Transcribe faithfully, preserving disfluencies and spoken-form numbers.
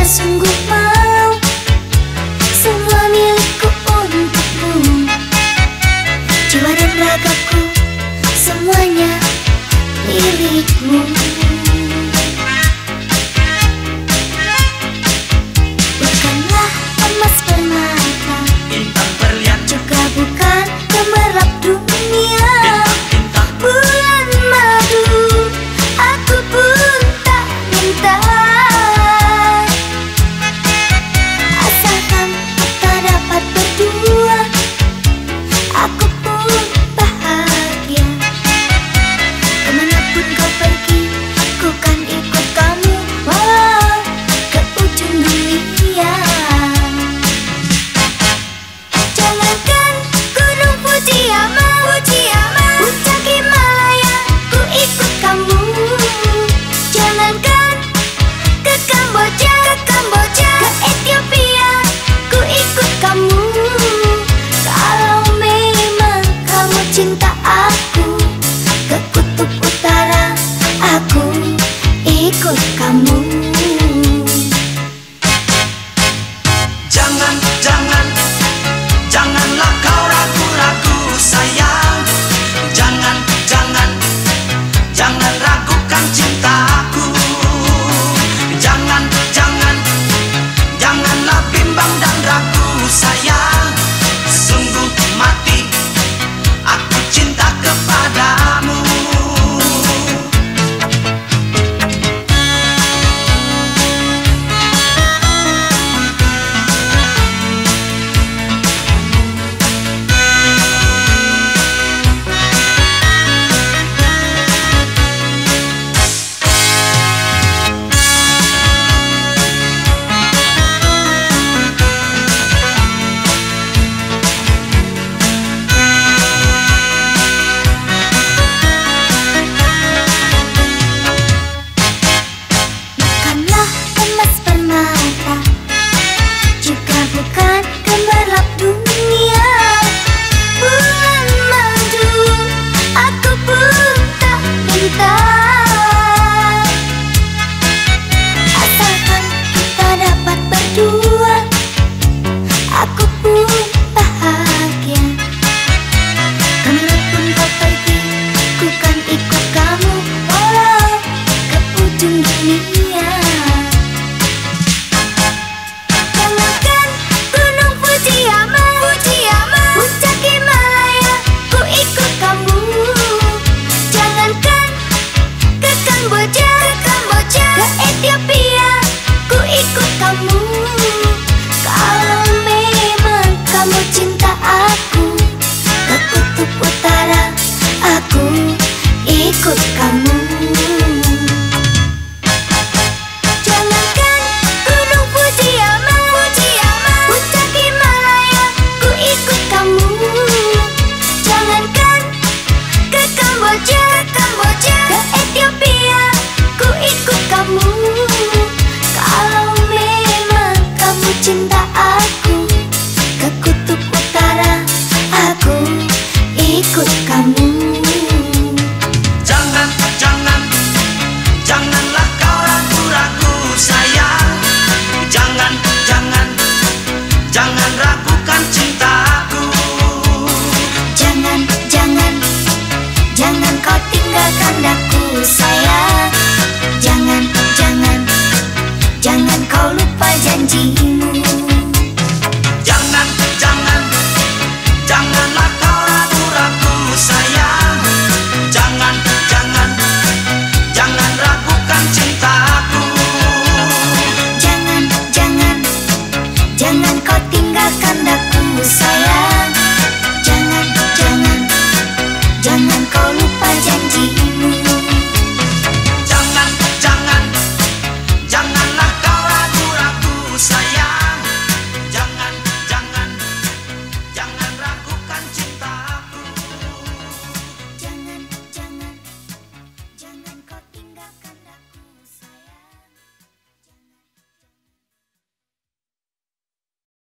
sungguh mau semua milikku untukmu. Jiwa dan ragaku semuanya milikmu. Bukanlah emas permata, bintang berlian, juga bukan gemerlap dunia. bintang-bintang, Bulan madu, aku pun tak minta. Asalkan kita dapat berdua, aku pun bahagia. Kemanapun kau pergi, ku kan ikut kamu, walau ke ujung dunia. Jangankan gunung Fujiyama, Fujiyama, puncak Himalaya, ku ikut kamu. Jangankan ke Kamboja, ke Kamboja, ke Ethiopia, ku ikut kamu. Kalau memang kamu cinta aku, ke kutub utara aku ikut kamu. jangan, jangan, janganlah kau ragu-ragu sayang. Jangan, jangan, jangan ragukan cinta.